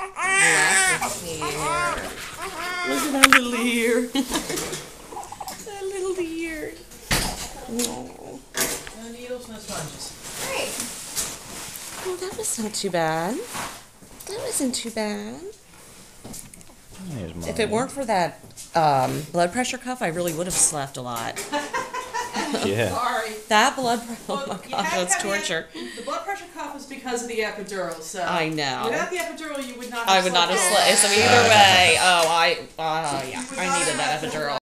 Lots of hair. Look at that little ear. That little ear. Oh. No needles, no sponges. Great. Well, that was not too bad. That wasn't too bad. If it weren't for that blood pressure cuff, I really would have slept a lot. Yeah. Sorry. That blood pressure, oh Well, my you god, had to that's have torture. The blood pressure cuff was because of the epidural, so. I know. Without the epidural, you would not have I would not have slept. So either way, yeah, I needed that epidural.